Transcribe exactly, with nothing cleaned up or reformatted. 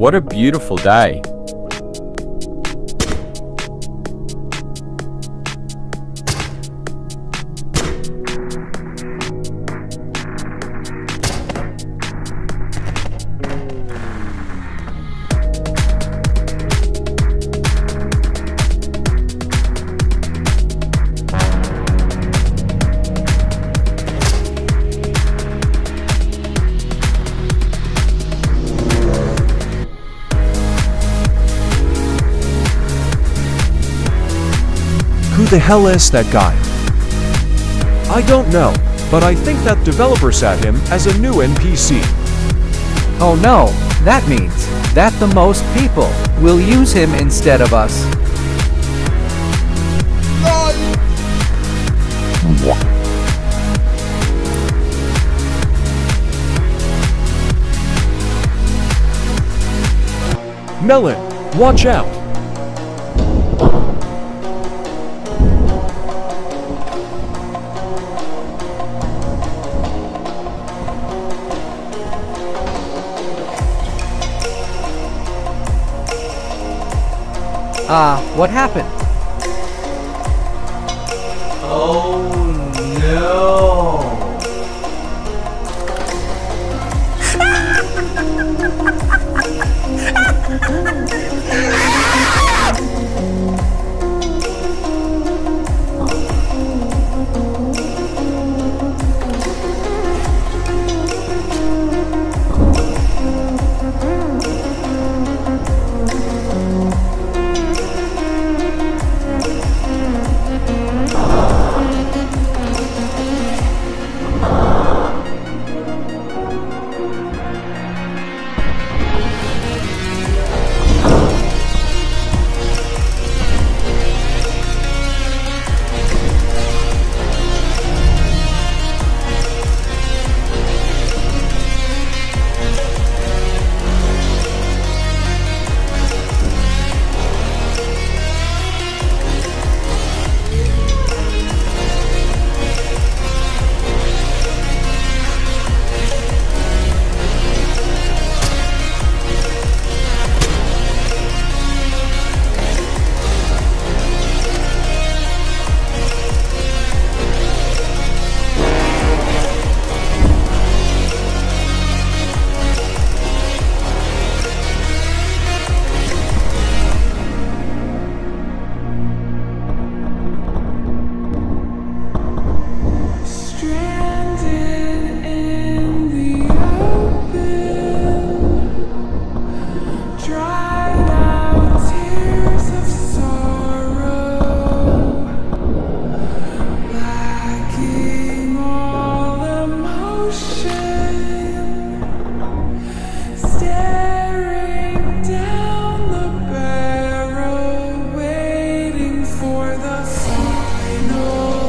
What a beautiful day. Who the hell is that guy? I don't know, but I think that developer set him as a new N P C. Oh no, that means that the most people will use him instead of us. Melon, watch out! Ah, uh, what happened? Oh no! For the final